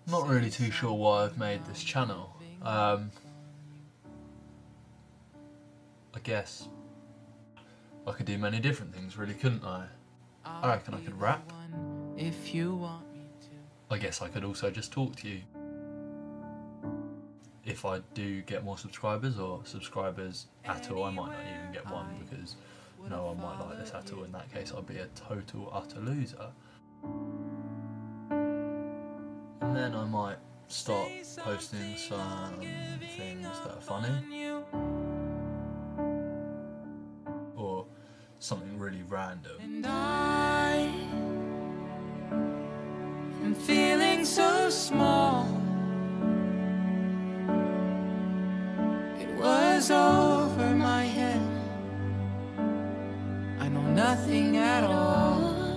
Not really too sure why I've made this channel. I guess I could do many different things, really, couldn't I? I reckon I could rap. If you want me to. I guess I could also just talk to you. If I do get more subscribers, or subscribers at all, I might not even get one because no one might like this at all. In that case, I'd be a total utter loser. And then I might start posting some things that are funny, or something really random. And I am feeling so small. It was over my head. I know nothing at all.